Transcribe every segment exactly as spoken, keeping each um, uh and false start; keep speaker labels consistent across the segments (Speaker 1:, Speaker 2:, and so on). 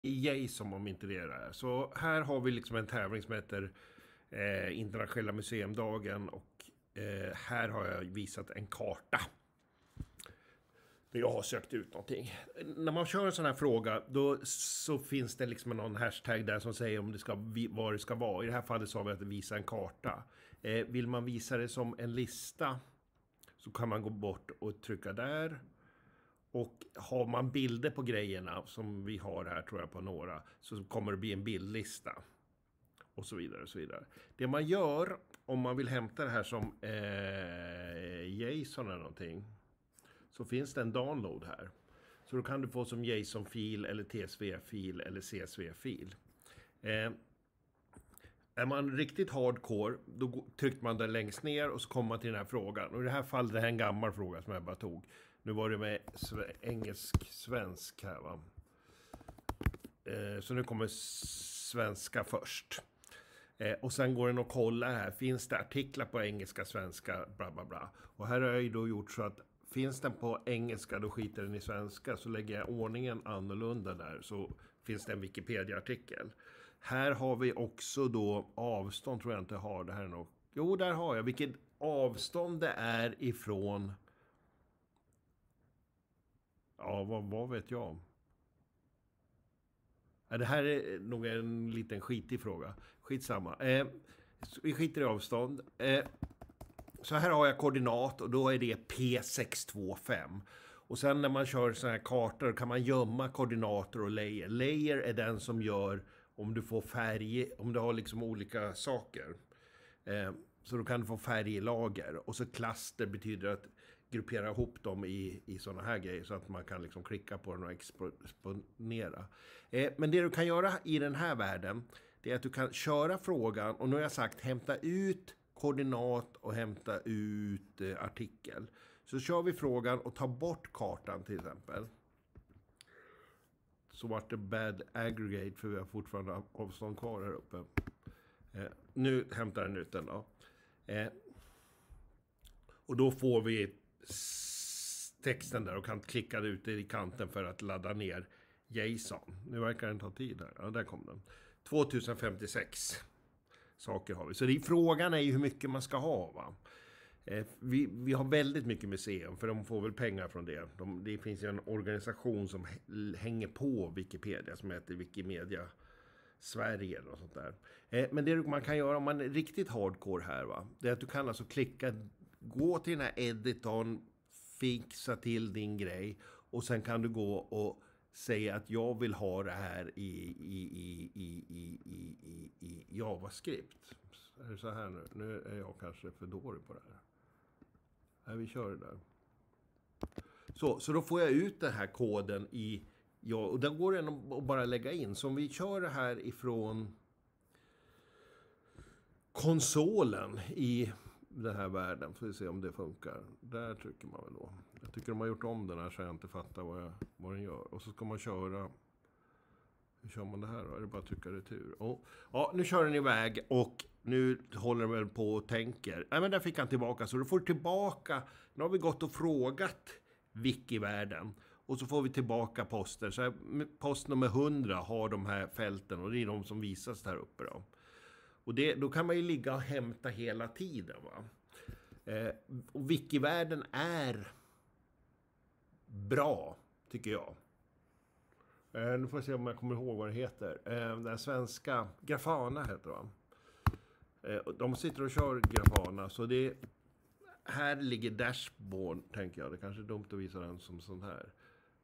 Speaker 1: Jason om inte det är. Så här har vi liksom en tävling som heter eh, Internationella museumdagen och eh, här har jag visat en karta. Där jag har sökt ut någonting. När man kör en sån här fråga då så finns det liksom någon hashtag där som säger om det ska, vad det ska vara. I det här fallet sa vi att det visar en karta. Eh, vill man visa det som en lista så kan man gå bort och trycka där. Och har man bilder på grejerna som vi har här tror jag på några så kommer det bli en bildlista. Och så vidare och så vidare. Det man gör om man vill hämta det här som eh, JSON eller någonting så finns det en download här. Så då kan du få som JSON-fil eller T S V-fil eller C S V-fil. Eh, är man riktigt hardcore då trycker man den längst ner och så kommer man till den här frågan. Och i det här fallet det här är en gammal fråga som jag bara tog. Nu var det med engelsk-svensk här va. Eh, så nu kommer svenska först. Eh, och sen går den att kolla här. Finns det artiklar på engelska, svenska, bla bla bla. Och här har jag ju då gjort så att finns den på engelska då skiter den i svenska. Så lägger jag ordningen annorlunda där. Så finns det en Wikipedia-artikel. Här har vi också då avstånd tror jag inte har. Det här är nog. Jo, där har jag. Vilket avstånd det är ifrån. Ja, vad, vad vet jag? Ja, det här är nog en liten skitig fråga. Skitsamma. Eh, vi skiter i avstånd. Eh, så här har jag koordinat och då är det P sex två fem. Och sen när man kör såna här kartor kan man gömma koordinater och layer. Layer är den som gör om du får färg, om du har liksom olika saker. Eh, så då kan du få färglager. Och så cluster betyder att gruppera ihop dem i, i sådana här grejer så att man kan liksom klicka på den och exponera. Eh, men det du kan göra i den här världen det är att du kan köra frågan och nu har jag sagt hämta ut koordinat och hämta ut eh, artikel. Så kör vi frågan och tar bort kartan till exempel. Så vart det bad aggregate för vi har fortfarande avstånd kvar här uppe. Eh, nu hämtar den ut den då. Eh, och då får vi texten där och kan klicka ut i kanten för att ladda ner JSON. Nu verkar den ta tid här. Ja, där kom den. tvåtusenfemtiosex saker har vi. Så det, frågan är ju hur mycket man ska ha va. Eh, vi, vi har väldigt mycket museum för de får väl pengar från det. De, det finns ju en organisation som hänger på Wikipedia som heter Wikimedia Sverige eller något sånt där. Eh, men det man kan göra om man är riktigt hardcore här va. Det är att du kan alltså klicka, gå till den här editorn, fixa till din grej och sen kan du gå och säga att jag vill ha det här i, i, i, i, i, i, i, i JavaScript. Är det så här nu? Nu är jag kanske för dålig på det här. Nej, vi kör det där. Så, så då får jag ut den här koden i, ja, och där går det att bara lägga in. Så om vi kör det här ifrån konsolen i den här världen, får vi se om det funkar. Där trycker man väl då. Jag tycker de har gjort om den här så jag inte fattar vad, jag, vad den gör. Och så ska man köra. Hur kör man det här då? Är det bara att trycka retur? Oh. Ja, nu kör den iväg och nu håller den väl på och tänker. Nej, men där fick han tillbaka. Så du får tillbaka. Nu har vi gått och frågat Wikivärlden. Och så får vi tillbaka poster. Så här, post nummer hundra har de här fälten och det är de som visas där uppe då. Och det, då kan man ju ligga och hämta hela tiden va. Eh, och Wikivärlden är bra tycker jag. Eh, nu får jag se om jag kommer ihåg vad det heter. Eh, den svenska Grafana heter det va. Eh, de sitter och kör Grafana så det här ligger dashboard tänker jag. Det kanske är dumt att visa den som sån här.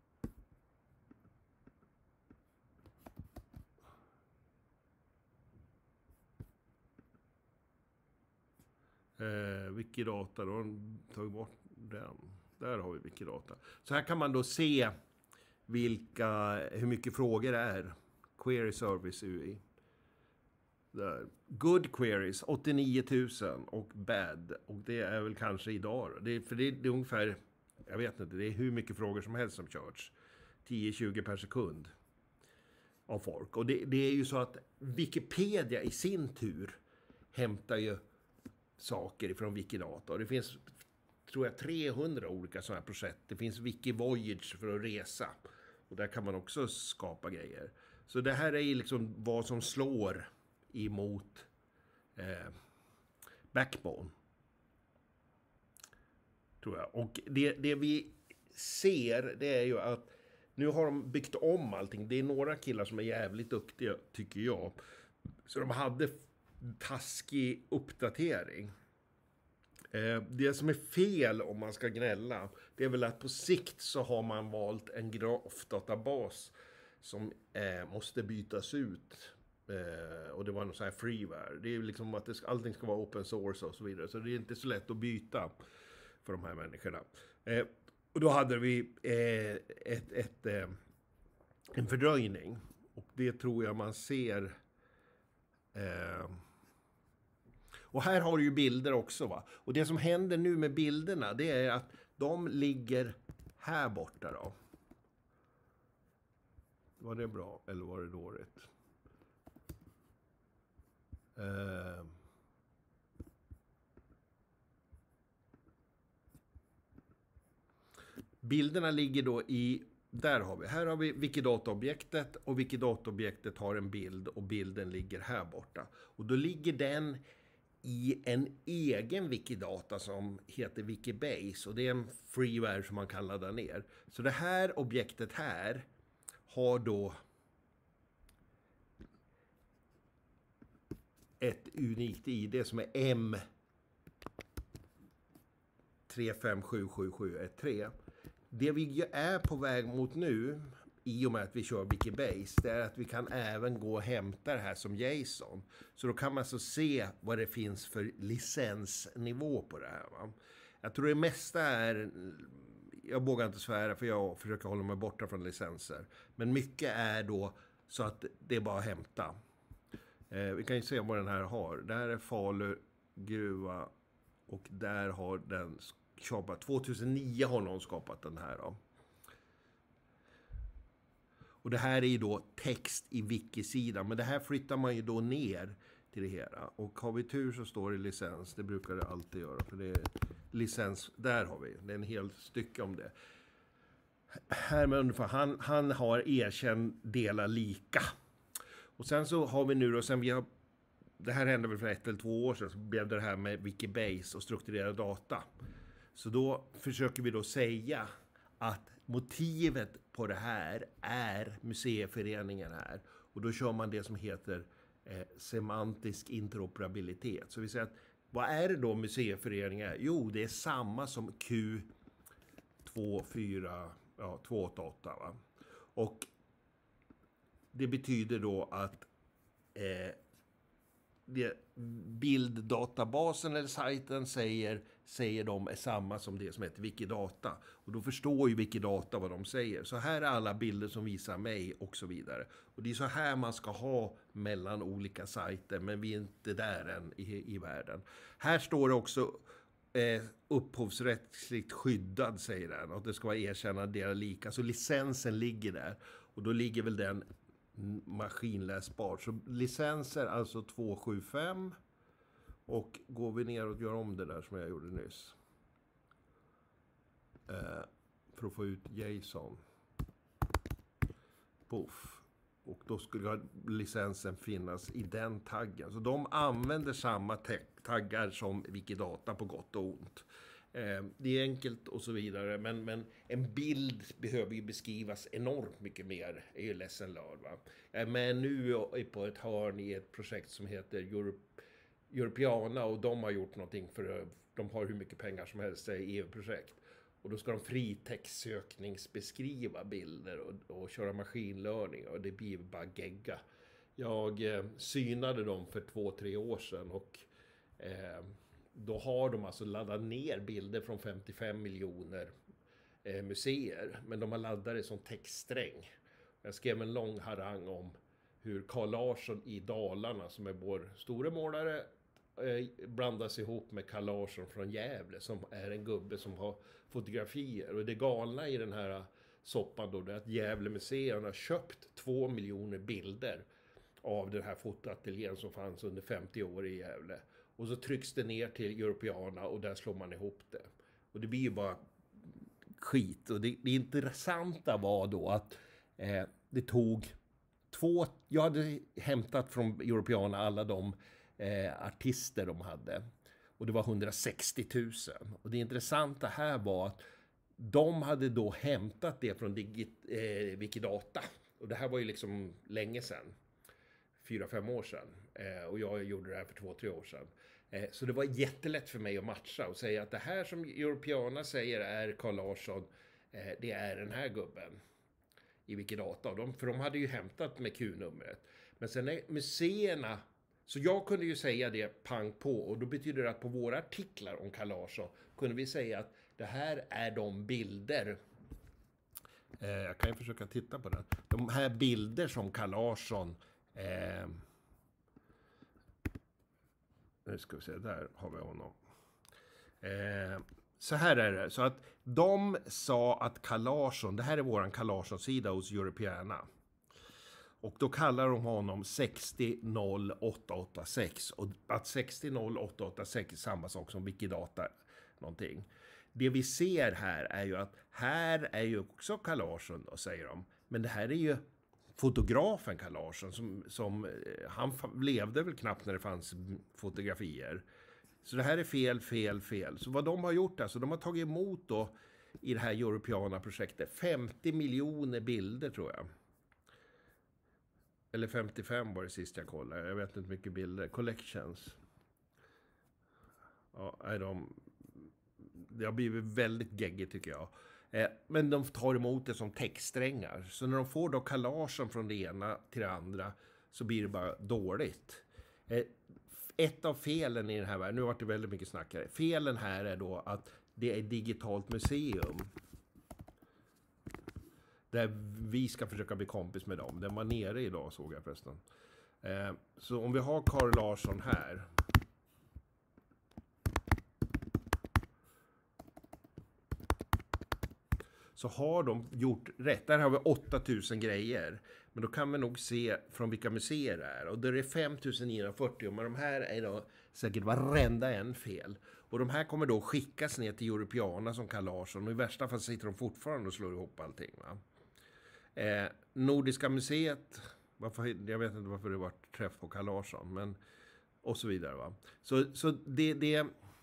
Speaker 1: Eh, Wikidata, då har de tagit bort den. Där har vi Wikidata. Så här kan man då se vilka, hur mycket frågor det är. Query Service U I. Där. Good queries, åttionio tusen och bad. Och det är väl kanske idag då. Det är, för det är, det är ungefär, jag vet inte, det är hur mycket frågor som helst som körs. tio till tjugo per sekund av folk. Och det, det är ju så att Wikipedia i sin tur hämtar ju saker från Wikidata. Det finns, tror jag, trehundra olika sådana här projekt. Det finns Wikivoyage för att resa. Och där kan man också skapa grejer. Så det här är ju liksom vad som slår emot eh, Backbone. Tror jag. Och det, det vi ser, det är ju att nu har de byggt om allting. Det är några killar som är jävligt duktiga, tycker jag. Så de hade taskig uppdatering. Eh, det som är fel om man ska gnälla, det är väl att på sikt så har man valt en grafdatabas som eh, måste bytas ut. Eh, och det var någon sån här freeware. Det är ju liksom att det ska, allting ska vara open source och så vidare. Så det är inte så lätt att byta för de här människorna. Eh, och då hade vi eh, ett, ett, eh, en fördröjning. Och det tror jag man ser... Eh, och här har du ju bilder också, va? Och det som händer nu med bilderna, det är att de ligger här borta då. Var det bra eller var det dåligt? Eh, bilderna ligger då i... Där har vi. Här har vi Wikidata-objektet och Wikidata-objektet har en bild och bilden ligger här borta. Och då ligger den i en egen Wikidata som heter Wikibase och det är en freeware som man kan ladda ner. Så det här objektet här har då ett unikt I D som är M tre fem sju sju sju ett tre. Det vi är på väg mot nu, i och med att vi kör Wikibase, det är att vi kan även gå och hämta det här som JSON. Så då kan man så se vad det finns för licensnivå på det här. Va? Jag tror det mesta är, jag vågar inte svära för jag försöker hålla mig borta från licenser. Men mycket är då så att det är bara att hämta. Eh, vi kan ju se vad den här har. Det här är Falu gruva och där har den skapat, tjugohundranio har någon skapat den här då. Och det här är ju då text i wiki-sidan. Men det här flyttar man ju då ner till det hela. Och har vi tur så står det licens. Det brukar det alltid göra. För det är licens. Där har vi. Det är en hel stycke om det. Här med ungefär. Han, han har erkänt dela lika. Och sen så har vi nu då. Sen vi har, det här hände väl för ett eller två år sedan. Så blev det här med Wikibase och strukturerad data. Så då försöker vi då säga att motivet på det här är museiföreningen här. Och då kör man det som heter eh, semantisk interoperabilitet. Så vi säger att vad är det då museiföreningen är? Jo, det är samma som Q två fyra, ja, två åtta åtta. Va? Och det betyder då att eh, det, bilddatabasen eller sajten säger, säger de är samma som det som heter Wikidata. Och då förstår ju Wikidata vad de säger. Så här är alla bilder som visar mig och så vidare. Och det är så här man ska ha mellan olika sajter, men vi är inte där än i, i världen. Här står det också eh, upphovsrättsligt skyddad, säger den. Och det ska vara erkännande delar lika. Så licensen ligger där. Och då ligger väl den maskinläsbar. Så licenser alltså två sju fem. Och går vi ner och gör om det där som jag gjorde nyss. Eh, för att få ut JSON. Puff. Och då skulle licensen finnas i den taggen. Så de använder samma taggar som Wikidata på gott och ont. Eh, det är enkelt och så vidare. Men, men en bild behöver ju beskrivas enormt mycket mer. Jag är ju ledsen lörd, va? Eh, men nu är på ett hörn i ett projekt som heter Europe Europeana och de har gjort någonting för de har hur mycket pengar som helst i E U-projekt. Och då ska de fritextsökningsbeskriva bilder och, och köra maskinlärning och det blir bara gegga. Jag eh, synade dem för två, tre år sedan och eh, då har de alltså laddat ner bilder från femtiofem miljoner eh, museer. Men de har laddat det som textsträng. Jag skrev en lång harang om hur Carl Larsson i Dalarna, som är vår stora målare, eh, blandas ihop med Carl Larsson från Gävle, som är en gubbe som har fotografier. Och det galna i den här soppan då, det är att Gävle museum har köpt två miljoner bilder av den här fotoateljén som fanns under femtio år i Gävle. Och så trycks det ner till Europeana och där slår man ihop det. Och det blir ju bara skit. Och det, det intressanta var då att eh, det tog två, jag hade hämtat från Europeana alla de eh, artister de hade. Och det var hundrasextio tusen. Och det intressanta här var att de hade då hämtat det från Digit, eh, Wikidata. Och det här var ju liksom länge sedan. Fyra, fem år sedan. Eh, och jag gjorde det här för två, tre år sedan. Eh, så det var jättelätt för mig att matcha och säga att det här som Europeana säger är Carl Larsson, eh, det är den här gubben i Wikidata. De, för de hade ju hämtat med Q-numret. Men sen är museerna, så jag kunde ju säga det pang på, och då betyder det att på våra artiklar om Carl Larsson kunde vi säga att det här är de bilder. Eh, jag kan ju försöka titta på den. De här bilder som Carl Larsson eh, nu ska vi se, där har vi honom. Eh, så här är det. Så att de sa att Carl Larsson, det här är våran Carl Larsson-sida hos Europeana. Och då kallar de honom sextio noll åtta åtta sex. Och att sextio noll åtta åtta sex är samma sak som Wikidata någonting. Det vi ser här är ju att här är ju också Carl Larsson då, säger de. Men det här är ju fotografen Carl Larsson som, som han levde väl knappt när det fanns fotografier. Så det här är fel, fel, fel. Så vad de har gjort alltså, de har tagit emot då i det här Europeana-projektet femtio miljoner bilder tror jag. Eller femtiofem var det sist jag kollade. Jag vet inte mycket bilder. Collections. Ja, är de... Det har blivit väldigt geggigt tycker jag. Eh, men de tar emot det som textsträngar. Så när de får då Carl Larsson från det ena till det andra så blir det bara dåligt. Eh, ett av felen i den här världen, nu har det väldigt mycket snackare. Felen här är då att det är digitalt museum. Där vi ska försöka bli kompis med dem. Den var nere idag såg jag förresten. Eh, så om vi har Carl Larsson här. Så har de gjort rätt. Där har vi åtta tusen grejer. Men då kan vi nog se från vilka museer det är. Och där är fem tusen niohundrafyrtio. Men de här är då säkert varenda en fel. Och de här kommer då skickas ner till Europeana som Carl Larsson. Och i värsta fall sitter de fortfarande och slår ihop allting. Va? Eh, Nordiska museet. Varför, jag vet inte varför det var träff på Carl Larsson. Men, och så vidare. Va? Så, så det, det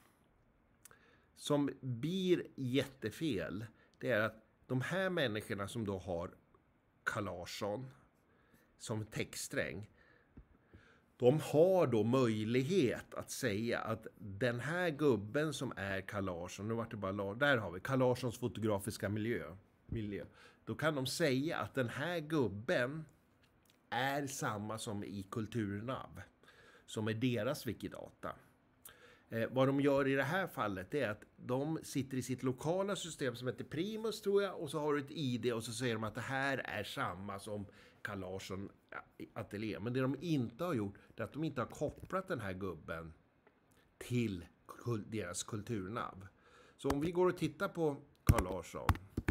Speaker 1: som blir jättefel. Det är att de här människorna som då har Carl Larsson som textsträng, de har då möjlighet att säga att den här gubben som är Carl Larsson, nu vart det bara, där har vi Carl Larssons fotografiska miljö, miljö. Då kan de säga att den här gubben är samma som i Kulturnav, som är deras Wikidata. Eh, vad de gör i det här fallet är att de sitter i sitt lokala system som heter Primus tror jag, och så har du ett I D och så säger de att det här är samma som Carl Larsson ateljé. Men det de inte har gjort är att de inte har kopplat den här gubben till kul- deras Kulturnav. Så om vi går och tittar på Carl Larsson,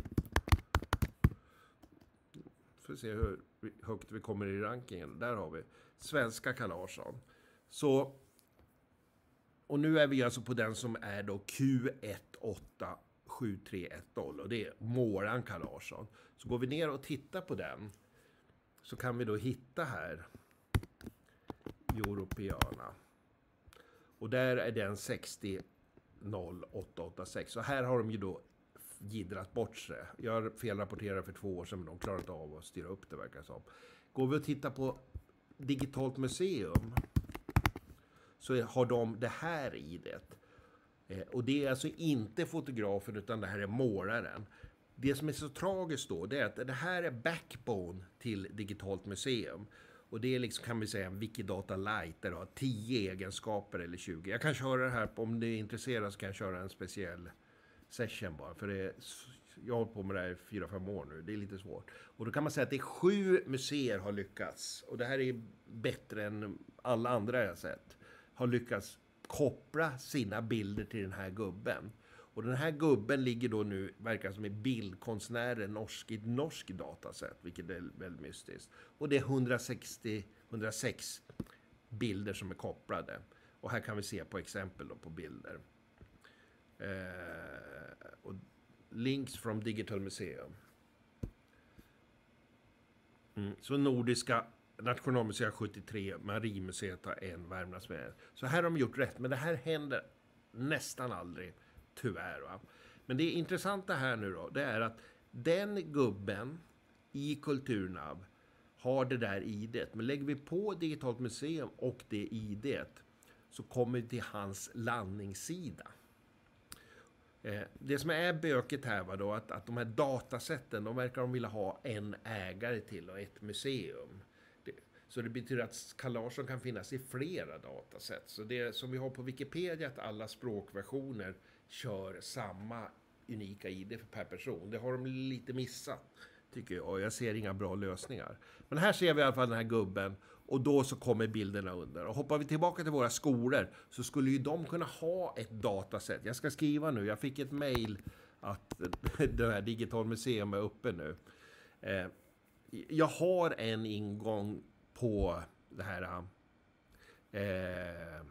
Speaker 1: får se hur högt vi kommer i rankingen. Där har vi svenska Carl Larsson. Så och nu är vi alltså på den som är då Q ett åtta sju tre ett noll och det är Måran Carl Larsson. Så går vi ner och tittar på den så kan vi då hitta här Europeana. Och där är den sextio noll åtta åtta sex. Så här har de ju då gidrat bort sig. Jag felrapporterade för två år sedan men de klarar inte av att styra upp det verkar som. Går vi och tittar på Digitalt museum så har de det här i det. Eh, och det är alltså inte fotografen utan det här är målaren. Det som är så tragiskt då det är att det här är backbone till Digitalt museum. Och det är liksom kan vi säga en Wikidata Lite där det har tio egenskaper eller tjugo. Jag kan köra det här, om det är intresserat så kan jag köra en speciell session bara. För det är, jag har hållit på med det här i fyra, fem år nu. Det är lite svårt. Och då kan man säga att det är sju museer har lyckats. Och det här är bättre än alla andra jag har sett. Har lyckats koppla sina bilder till den här gubben. Och den här gubben ligger då nu, verkar som en bildkonstnär, norsk, i ett norsk dataset, vilket är väldigt mystiskt. Och det är hundrasextio, hundrasex bilder som är kopplade. Och här kan vi se på exempel då på bilder. Eh, och links from Digital Museum. Mm. Så Nordiska Nationalmuseet sjuttiotre, Marinmuseet har en, Värmlandsmuseet. Så här har de gjort rätt, men det här händer nästan aldrig, tyvärr. Va? Men det intressanta här nu då, det är att den gubben i Kulturnav har det där idet. Men lägger vi på Digitalt museum och det idet så kommer vi till hans landningssida. Eh, det som är böket här var då att, att de här datasätten, de verkar de vilja ha en ägare till och ett museum. Det, så det betyder att Carl Larsson kan finnas i flera datasätt. Så det som vi har på Wikipedia, att alla språkversioner kör samma unika I D per person. Det har de lite missat, tycker jag. Jag ser inga bra lösningar. Men här ser vi i alla fall den här gubben. Och då så kommer bilderna under. Och hoppar vi tillbaka till våra skolor så skulle ju de kunna ha ett datasätt. Jag ska skriva nu. Jag fick ett mejl att det här Digitalt museum är uppe nu. Eh, jag har en ingång på det här eh,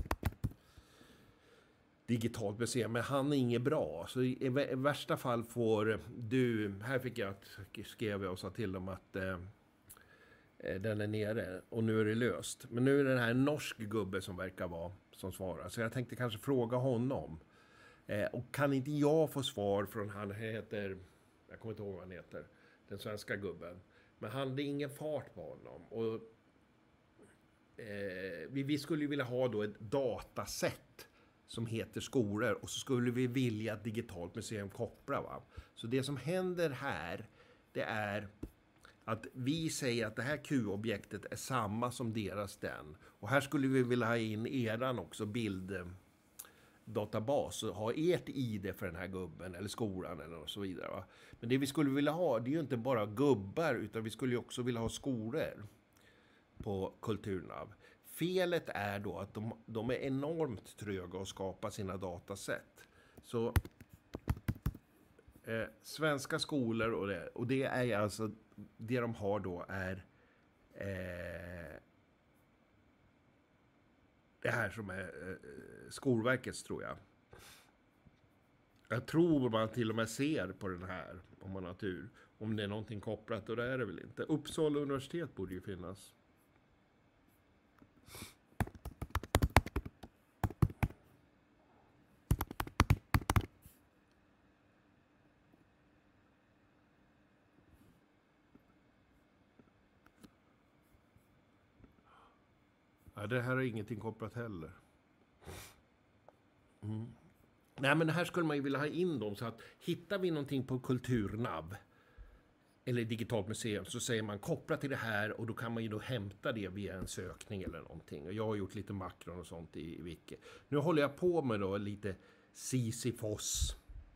Speaker 1: Digitalt museum, men han är inget bra. Så i, i värsta fall får du... Här fick jag att skrev jag och sa till dem att eh, den är nere och nu är det löst. Men nu är det den här norsk gubbe som verkar vara som svarar. Så jag tänkte kanske fråga honom. Eh, och kan inte jag få svar från han heter... Jag kommer inte ihåg vad han heter. Den svenska gubben. Men han, det är ingen fart på honom. Och eh, vi, vi skulle ju vilja ha då ett datasätt som heter skolor. Och så skulle vi vilja att Digitalt museum kopplar. Va? Så det som händer här, det är att vi säger att det här Q-objektet är samma som deras den. Och här skulle vi vilja ha in eran också bilddatabas och ha ert I D för den här gubben eller skolan eller så vidare. Va? Men det vi skulle vilja ha, det är ju inte bara gubbar utan vi skulle ju också vilja ha skolor på Kulturnav. Felet är då att de, de är enormt tröga att skapa sina datasätt. Så eh, svenska skolor och det, och det är alltså det de har då är eh, det här som är eh, Skolverkets, tror jag. Jag tror man till och med ser på den här, om man har tur, om det är någonting kopplat, och det är det väl inte. Uppsala universitet borde ju finnas. Ja, det här är ingenting kopplat heller. Mm. Nej, men här skulle man ju vilja ha in dem så att hittar vi någonting på Kulturnav eller Digitalt museum så säger man koppla till det här och då kan man ju då hämta det via en sökning eller någonting. Och jag har gjort lite makron och sånt i, i Wiki. Nu håller jag på med då lite Sisyfos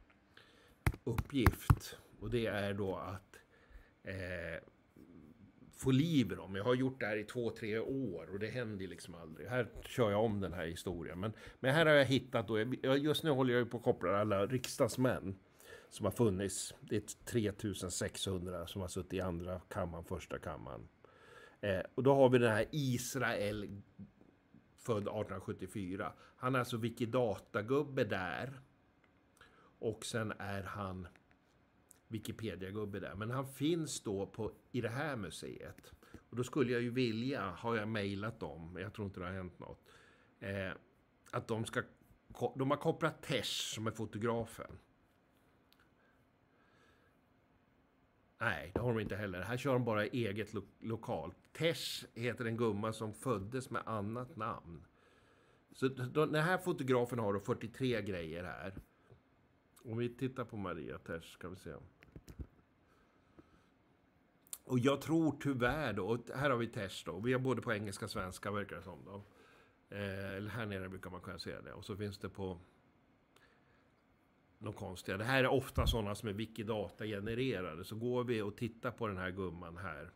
Speaker 1: uppgift och det är då att eh, få liv i dem. Jag har gjort det här i två, tre år och det händer liksom aldrig. Här kör jag om den här historien. Men, men här har jag hittat då, jag, just nu håller jag ju på att koppla alla riksdagsmän som har funnits. Det är tre tusen sexhundra som har suttit i andra kammaren, första kammaren. Eh, och då har vi den här Israel född arton sjuttiofyra. Han är alltså Wikidata-gubbe där. Och sen är han Wikipedia-gubbe där. Men han finns då på, i det här museet. Och då skulle jag ju vilja, har jag mejlat dem, jag tror inte det har hänt något, eh, att de ska, de har kopplat Tesh som är fotografen. Nej, det har de inte heller. Här kör de bara eget lo- lokalt. Tesh heter en gumma som föddes med annat namn. Så då, den här fotografen har då fyrtiotre grejer här. Om vi tittar på Maria Tesh ska vi se. Och jag tror tyvärr då, och här har vi Tesh då. Vi har både på engelska och svenska verkar det som då. Eh, eller här nere brukar man kunna se det. Och så finns det på något konstiga. Det här är ofta sådana som är Wikidata genererade. Så går vi och tittar på den här gumman här.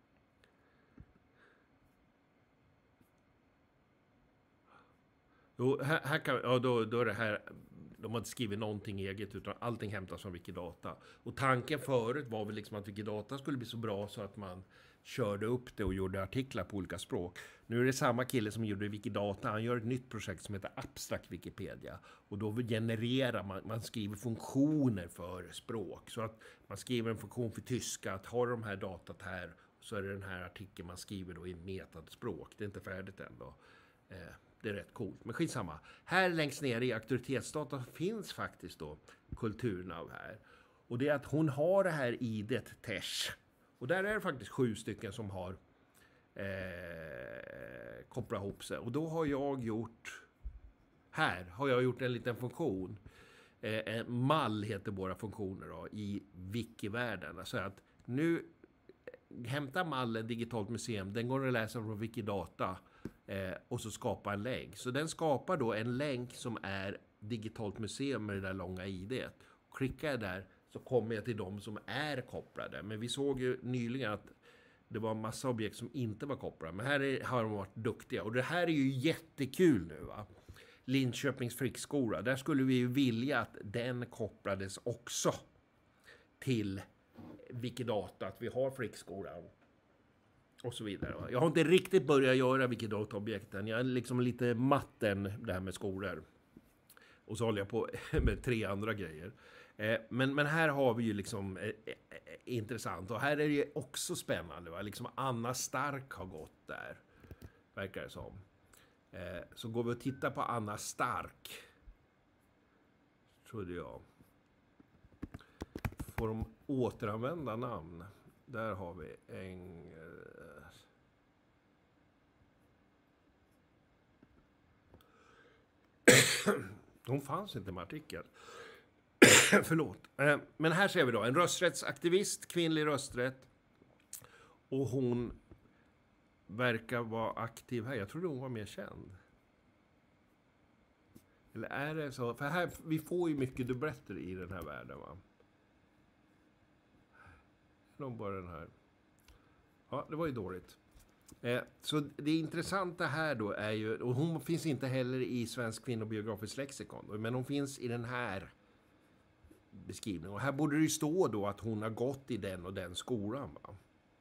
Speaker 1: Jo, här, här kan, ja, då, då är det här, de har inte skrivit någonting eget utan allting hämtas från Wikidata. Och tanken förut var väl liksom att Wikidata skulle bli så bra så att man körde upp det och gjorde artiklar på olika språk. Nu är det samma kille som gjorde Wikidata. Han gör ett nytt projekt som heter Abstract Wikipedia. Och då genererar man, man skriver funktioner för språk. Så att man skriver en funktion för tyska, att har de här datat här så är det den här artikeln man skriver då i metad språk. Det är inte färdigt än då. Eh, det är rätt coolt. Men skitsamma. Här längst ner i auktoritetsdata finns faktiskt då kulturnav här. Och det är att hon har det här idet Tesh. Och där är det faktiskt sju stycken som har eh, kopplat ihop sig. Och då har jag gjort... Här har jag gjort en liten funktion. Eh, mall heter våra funktioner då, i wiki-världen. Alltså att nu hämta mallen digitalt museum, den går att läsa från Wikidata eh, och så skapa en länk. Så den skapar då en länk som är digitalt museum med det där långa idet. Och klickar jag där så kommer jag till de som är kopplade. Men vi såg ju nyligen att det var en massa objekt som inte var kopplade. Men här är, har de varit duktiga. Och det här är ju jättekul nu va. Linköpings flickskola. Där skulle vi ju vilja att den kopplades också till Wikidata. Att vi har flickskolan. Och så vidare. Va? Jag har inte riktigt börjat göra Wikidata-objekten. Jag är liksom lite matten det här med skolor. Och så håller jag på med tre andra grejer. Eh, men, men här har vi ju liksom eh, eh, intressant. Och här är det ju också spännande. Va? Liksom Anna Stark har gått där. Verkar det som. Eh, så går vi och tittar på Anna Stark. Trodde jag. Får de återanvända namn? Där har vi en... Hon fanns inte med artikeln. Förlåt. Eh, men här ser vi då en rösträttsaktivist, kvinnlig rösträtt. Och hon verkar vara aktiv här. Jag trodde hon var mer känd. Eller är det så? För här, vi får ju mycket dubbletter i den här världen va? Någon bara den här. Ja, det var ju dåligt. Eh, så det intressanta här då är ju, och hon finns inte heller i Svensk kvinnobiografisk lexikon, men hon finns i den här beskrivningen. Och här borde det ju stå då att hon har gått i den och den skolan va?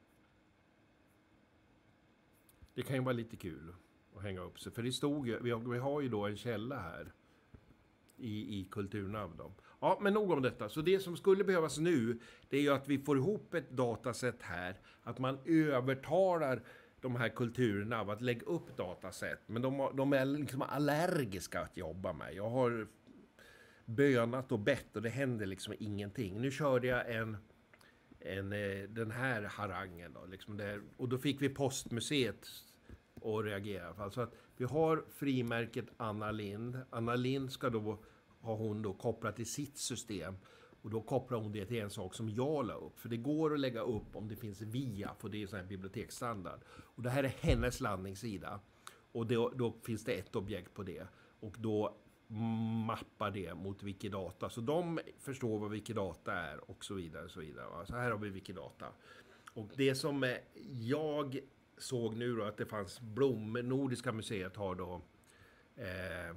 Speaker 1: Det kan ju vara lite kul att hänga upp sig. För det stod ju, vi har, vi har ju då en källa här i, i Kulturnav då. Ja, men nog om detta. Så det som skulle behövas nu, det är ju att vi får ihop ett dataset här. Att man övertalar de här Kulturnav att lägga upp dataset. Men de, de är liksom allergiska att jobba med. Jag har bönat och bett och det händer liksom ingenting. Nu körde jag en... En, den här harangen då, liksom där, och då fick vi Postmuseet att reagera. Alltså att vi har frimärket Anna Lind. Anna Lind ska då ha hon då kopplat till sitt system och då kopplar hon det till en sak som jag la upp. För det går att lägga upp om det finns via, för det är sån här biblioteksstandard. Och det här är hennes landningssida och då, då finns det ett objekt på det och då mappar det mot Wikidata. Så de förstår vad Wikidata är och så vidare. Och så vidare. Så här har vi Wikidata. Och det som jag såg nu då att det fanns Blom, Nordiska museet har då eh,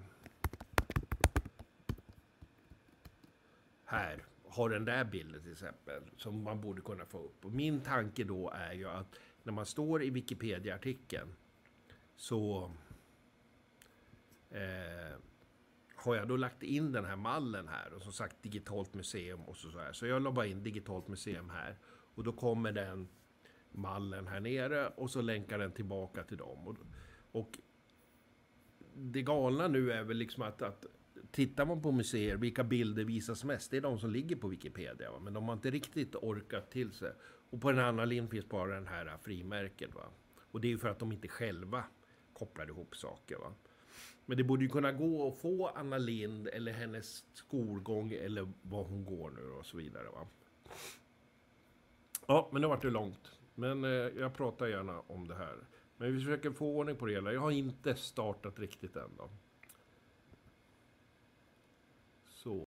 Speaker 1: här har den där bilden till exempel som man borde kunna få upp. Och min tanke då är ju att när man står i Wikipedia-artikeln så eh, har jag då lagt in den här mallen här och som sagt digitalt museum och så, så här. Så jag la bara in digitalt museum här och då kommer den mallen här nere och så länkar den tillbaka till dem. Och, och det galna nu är väl liksom att, att tittar man på museer, vilka bilder visas mest? Det är de som ligger på Wikipedia va? Men de har inte riktigt orkat till sig. Och på den andra linjen finns bara den här frimärket va. Och det är ju för att de inte själva kopplar ihop saker va. Men det borde ju kunna gå att få Anna Lind eller hennes skolgång eller vad hon går nu och så vidare va. Ja, men det vart ju långt. Men eh, jag pratar gärna om det här. Men vi försöker få ordning på det hela. Jag har inte startat riktigt än då. Så.